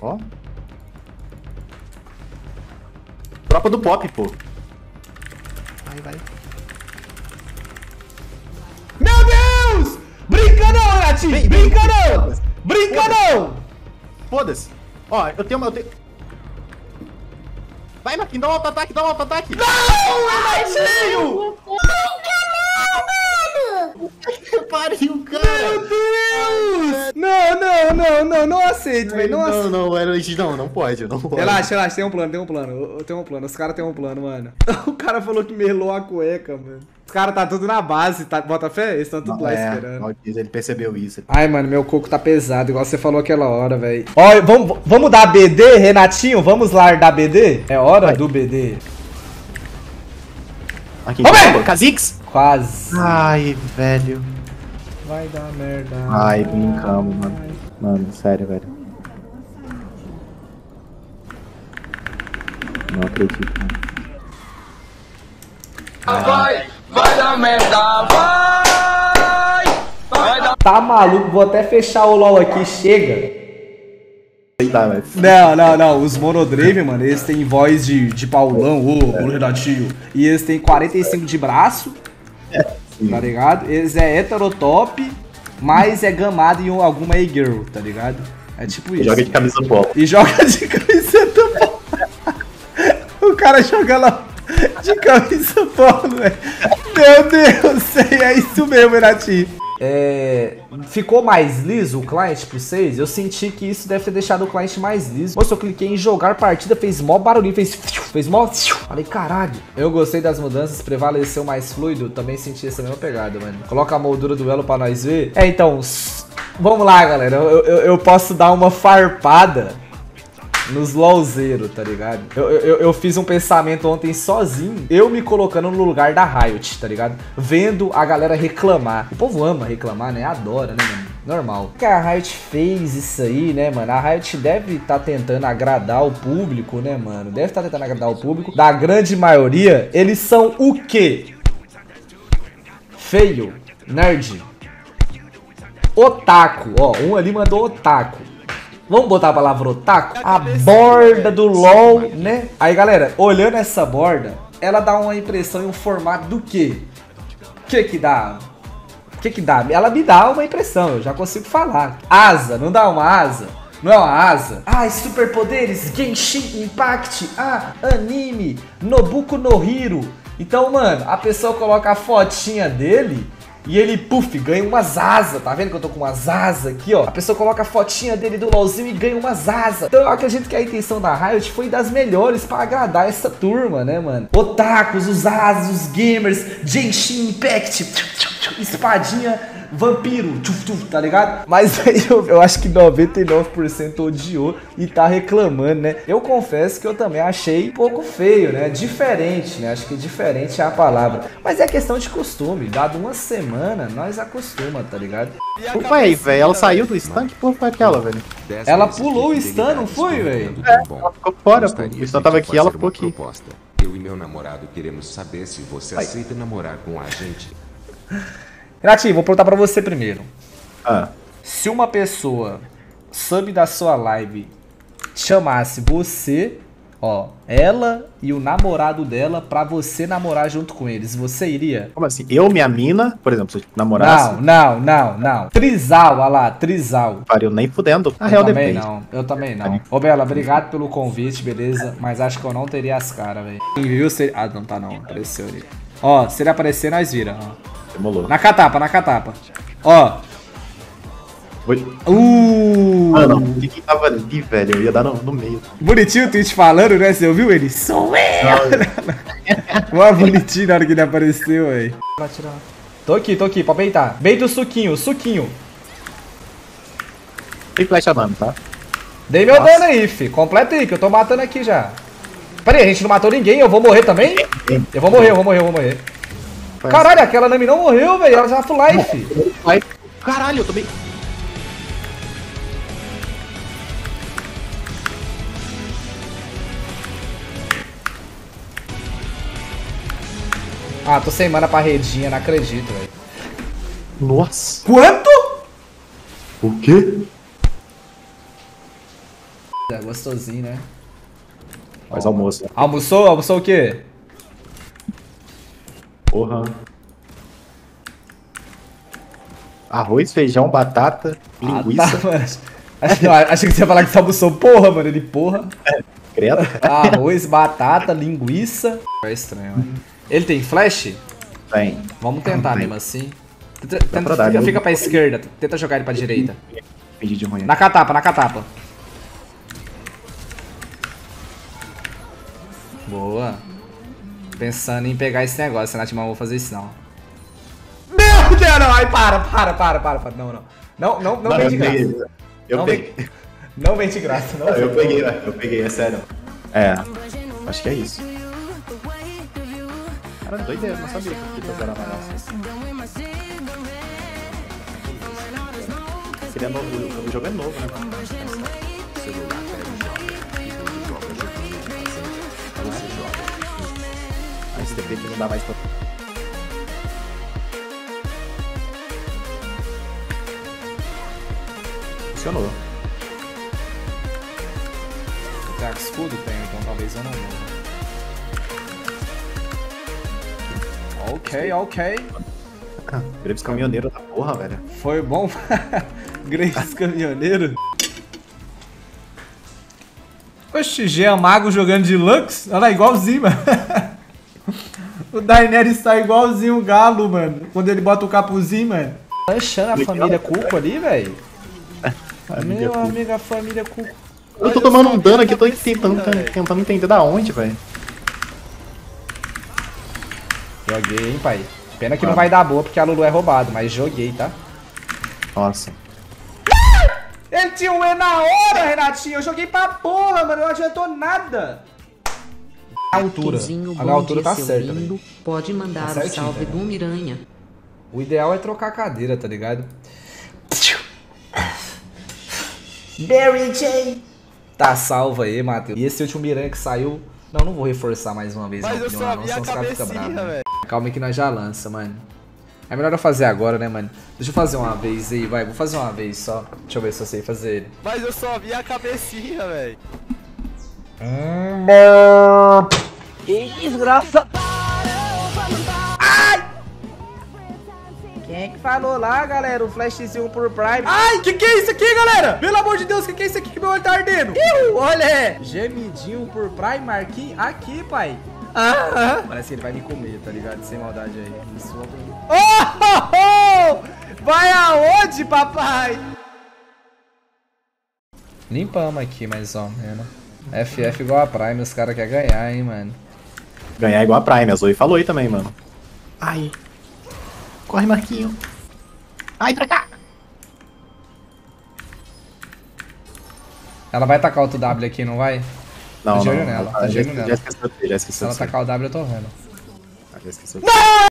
Ó. Tropa do pop, pô. Vai. Meu Deus! Brinca não, Renatinho! Brinca não! Brinca não! Foda-se. Ó, eu tenho... Vai, Marquinhos, dá um auto-ataque, Não, Renatinho! Que pariu, cara. Meu Deus! Não aceito, velho. Não aceito. Não pode, não pode. Relaxa, tem um plano. Os caras têm um plano, mano. O cara falou que melou a cueca, mano. Os caras tá tudo na base, tá? Bota fé? Eles estão tudo lá esperando. Ele percebeu isso. Ai, mano, meu coco tá pesado, igual você falou aquela hora, velho. Ó, vamos dar BD, Renatinho? Vamos lá dar BD? É hora do BD. Aqui, Ô, Kha'Zix? Quase. Ai, velho. Vai dar merda. Ai, brincamos, mano. Mano, sério, velho. Não acredito, mano. Vai dar merda, vai dar... Tá maluco, vou até fechar o LoL aqui, chega. Tá, velho. Não, os Monodrave, mano, eles têm voz de Paulão, ô Renatinho. E eles têm 45 de braço, tá ligado? Eles é heterotop, mas é gamado em alguma A-girl, tá ligado? É tipo isso. Joga de camisa polo. E joga de camiseta polo. O cara joga lá de camisa polo, velho. Meu Deus, é isso mesmo, Renatinho. Ficou mais liso o client pra vocês? Eu senti que isso deve ter deixado o client mais liso. Moço, eu cliquei em jogar partida, fez mó barulhinho, fez mó... Falei, caralho. Eu gostei das mudanças, prevaleceu mais fluido. Também senti essa mesma pegada, mano. Coloca a moldura do elo pra nós ver. Então, vamos lá, galera. Eu posso dar uma farpada nos LOLzeiros, tá ligado? Eu fiz um pensamento ontem sozinho, eu me colocando no lugar da Riot, tá ligado? Vendo a galera reclamar. O povo ama reclamar, né? Adora, né, mano? Normal. Porque a Riot fez isso aí, né, mano? A Riot deve estar tentando agradar o público, né, mano? Deve estar tentando agradar o público. Da grande maioria, eles são o quê? Feio, nerd, otaku. Ó, um ali mandou otaku. Vamos botar a palavra otaku? A borda do LoL, né? Aí, galera, olhando essa borda, ela dá uma impressão e um formato do quê? O que dá? O que dá? Ela me dá uma impressão, eu já consigo falar. Asa, não dá uma asa? Não é uma asa? Ah, superpoderes, Genshin Impact, anime, Nobuko no Hero. Então, mano, a pessoa coloca a fotinha dele... E ele, puf, ganha umas asas. Tá vendo que eu tô com umas asas aqui, ó? A pessoa coloca a fotinha dele do LOLzinho e ganha umas asas. Então eu acredito que a intenção da Riot foi das melhores pra agradar essa turma, né, mano? Otakus, os asas, os gamers, Genshin Impact, espadinha, vampiro, tá ligado? Mas aí eu acho que 99% odiou e tá reclamando, né? Eu confesso que eu também achei um pouco feio, né? Diferente, né? Acho que diferente é a palavra. Mas é questão de costume. Dado uma semana, nós acostuma, tá ligado? Ué, aí, velho, ela saiu do stun? Que porra foi aquela, velho? Ela pulou o stun, não foi, velho? Ela ficou fora, pô. O stun tava aqui, ela ficou aqui. Eu e meu namorado queremos saber se você aceita namorar com a gente. Renatinho, vou perguntar pra você primeiro. Ah. Se uma pessoa, sub da sua live, chamasse você, ó, ela e o namorado dela pra você namorar junto com eles, você iria? Como assim? Eu, minha mina, por exemplo, se eu namorasse... Não. Trisal, olha lá, trisal. Pariu nem fudendo. Na real, depende. Eu também não. Ô, Bela, obrigado pelo convite, beleza? Mas acho que eu não teria as caras, velho. Viu? Ah, não tá não. Apareceu ali. Ó, se ele aparecer, nós vira, ó. Demolou. Na catapa. Ó. Oi. Mano, ninguém tava ali, velho. Eu ia dar no meio. Bonitinho o tweet falando, né? Você ouviu ele? Sou eu! Mó bonitinho na hora que ele apareceu, velho. Tô aqui, pode beitar. Beita o suquinho. Tem flecha dano, tá? Dei meu dano aí, fi. Completa aí, que eu tô matando aqui já. Pera aí, a gente não matou ninguém. Eu vou morrer também? Eu vou morrer. Caralho, aquela Nami não morreu, velho. Ela já full life. Caralho, eu tomei... Ah, tô sem mana pra redinha, não acredito, velho. Nossa. Quanto? O quê? gostosinho, né? Faz almoço. Almoçou? Almoçou o quê? Porra. Arroz, feijão, batata, linguiça. Ah, tá, mano. Achei que você ia falar que você almoçou porra, mano. Ele porra. Credo. Arroz, batata, linguiça. É estranho, mano. Ele tem flash? Tem. Vamos tentar Tem. mesmo assim. pra dar, Fica né? pra esquerda. Tenta jogar ele pra direita. Fingi de ruim. Na catapa, na catapa. Boa. Pensando em pegar esse negócio, Nath, mas não vou fazer isso não. Meu Deus, não. Ai, para. Não vem de graça. Eu Não peguei. Não vem de graça, não. Eu peguei, velho. Eu peguei, é sério. É. Acho que é isso. Cara, doideira, não sabia que eu era mais. Ele é novo, o jogo é novo, né? Celular pega e joga. E quando joga joguinho de fazenda, você joga. Aí esse depende não dá mais pra. Funcionou. Tem escudo? Tem, então talvez eu não morra. Ok. Graves caminhoneiro da porra, velho. Foi bom. Graves caminhoneiro. Oxi, Jean Mago jogando de Lux? Olha lá, igualzinho, mano. O Daenerys está igualzinho o Galo, mano. Quando ele bota o capuzinho, mano. Tá achando a família Cuco ali, velho? Meu amigo, a família Cuco. Eu tô tomando um dano aqui, tô tentando entender da onde, velho. Joguei, hein, pai. Pena que não vai dar boa porque a Lulu é roubado, mas joguei, tá? Nossa. Ele tinha um E na hora, Renatinho. Eu joguei pra porra, mano. Não adiantou nada. A altura. A minha altura tá certa, velho. Pode mandar Tá o certinho, salve velho. do Miranha. O ideal é trocar a cadeira, tá ligado? Mary Jane. Tá salvo aí, Matheus. E esse último Miranha que saiu... Não vou reforçar mais uma vez. Mas eu só vi a cabecinha, velho. Calma aí que nós já lança, mano. É melhor eu fazer agora, né, mano? Deixa eu fazer uma vez aí, vai. Vou fazer uma vez só. Deixa eu ver se eu sei fazer ele. Mas eu só vi a cabecinha, velho. Que desgraça! Ai! Quem é que falou lá, galera? O flashzinho por Prime. Ai, que é isso aqui, galera? Pelo amor de Deus, que é isso aqui que meu olho tá ardendo? Olha! Gemidinho por Prime, Marquinhos. Aqui, pai. Parece que ele vai me comer, tá ligado? Sem maldade aí. Isso, vai aonde, papai? Limpamos aqui, mais ou menos. FF igual a Prime, os caras querem ganhar, hein, mano. Ganhar igual a Prime, a Zoe falou aí também, mano. Ai. Corre, Marquinho. Ai, pra cá. Ela vai tacar outro W aqui, não vai? Não, Tá de olho não. nela, tá de olho nela. Já esqueceu, já esqueceu. Se ela tacar o W, eu tô vendo. Já esqueceu.